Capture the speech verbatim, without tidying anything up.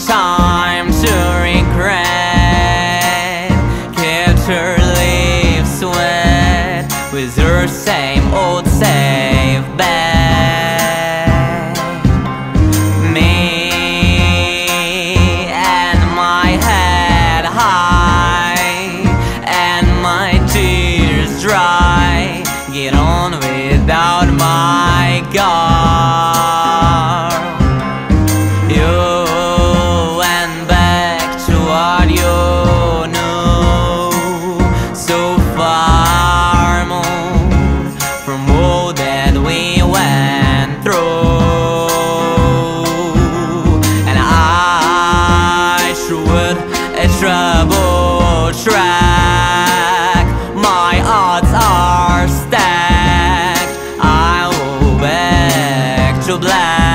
time to regret. Kept her lips wet with her same old safe bet. Me and my head high and my tears dry, get on without my girl. You went back to what you knew, so far removed from all that we went through. And I should a trouble track, my odds are stacked. I'll go back to black.